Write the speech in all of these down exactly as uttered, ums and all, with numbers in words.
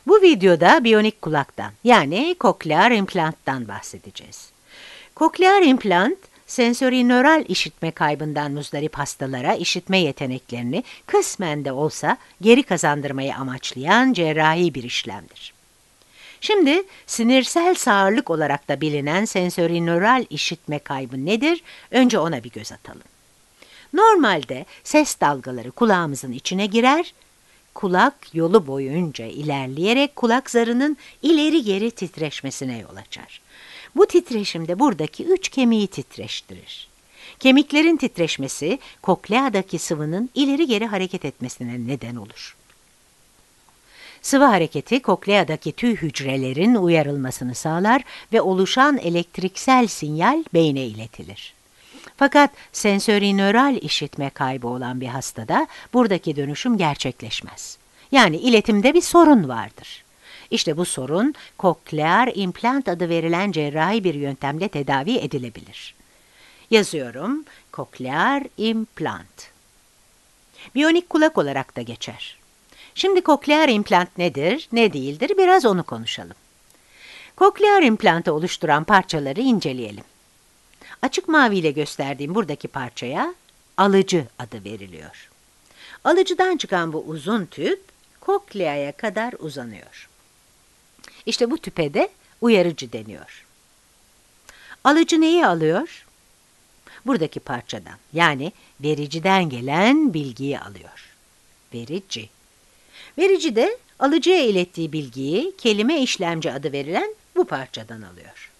Bu videoda biyonik kulaktan yani koklear implanttan bahsedeceğiz. Koklear implant, sensorinöral işitme kaybından muzdarip hastalara işitme yeteneklerini kısmen de olsa geri kazandırmayı amaçlayan cerrahi bir işlemdir. Şimdi sinirsel sağırlık olarak da bilinen sensorinöral işitme kaybı nedir? Önce ona bir göz atalım. Normalde ses dalgaları kulağımızın içine girer, kulak yolu boyunca ilerleyerek kulak zarının ileri geri titreşmesine yol açar. Bu titreşim de buradaki üç kemiği titreştirir. Kemiklerin titreşmesi kokleadaki sıvının ileri geri hareket etmesine neden olur. Sıvı hareketi kokleadaki tüy hücrelerin uyarılmasını sağlar ve oluşan elektriksel sinyal beyne iletilir. Fakat sensorinöral işitme kaybı olan bir hastada buradaki dönüşüm gerçekleşmez. Yani iletimde bir sorun vardır. İşte bu sorun koklear implant adı verilen cerrahi bir yöntemle tedavi edilebilir. Yazıyorum, koklear implant. Biyonik kulak olarak da geçer. Şimdi koklear implant nedir, ne değildir biraz onu konuşalım. Koklear implantı oluşturan parçaları inceleyelim. Açık mavi ile gösterdiğim buradaki parçaya alıcı adı veriliyor. Alıcıdan çıkan bu uzun tüp kokleaya kadar uzanıyor. İşte bu tüpe de uyarıcı deniyor. Alıcı neyi alıyor? Buradaki parçadan yani vericiden gelen bilgiyi alıyor. Verici. Verici de alıcıya ilettiği bilgiyi kelime işlemci adı verilen bu parçadan alıyor.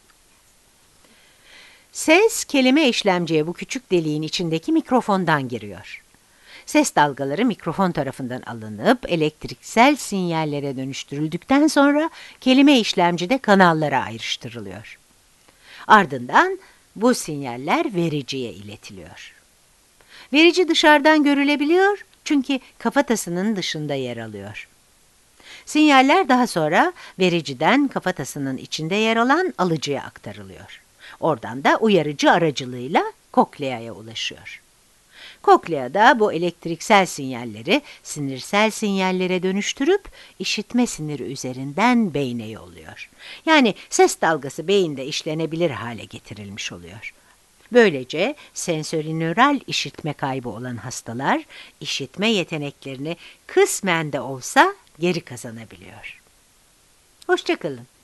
Ses kelime işlemciye bu küçük deliğin içindeki mikrofondan giriyor. Ses dalgaları mikrofon tarafından alınıp elektriksel sinyallere dönüştürüldükten sonra kelime işlemcide kanallara ayrıştırılıyor. Ardından bu sinyaller vericiye iletiliyor. Verici dışarıdan görülebiliyor çünkü kafatasının dışında yer alıyor. Sinyaller daha sonra vericiden kafatasının içinde yer alan alıcıya aktarılıyor. Oradan da uyarıcı aracılığıyla kokleaya ulaşıyor. Koklea da bu elektriksel sinyalleri sinirsel sinyallere dönüştürüp işitme siniri üzerinden beyne yolluyor. Yani ses dalgası beyinde işlenebilir hale getirilmiş oluyor. Böylece sensorinöral işitme kaybı olan hastalar işitme yeteneklerini kısmen de olsa geri kazanabiliyor. Hoşça kalın.